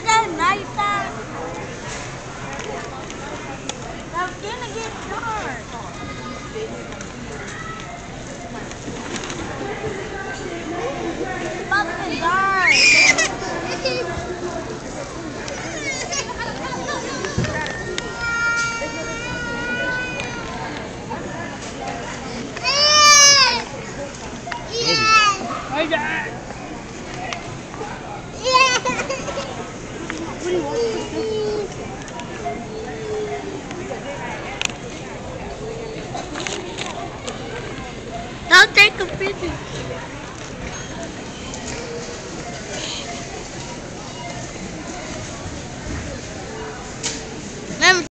got nighttime. Now it's gonna get dark. It's about to get dark. Hey, Dad. What do you want? I'll take a picture.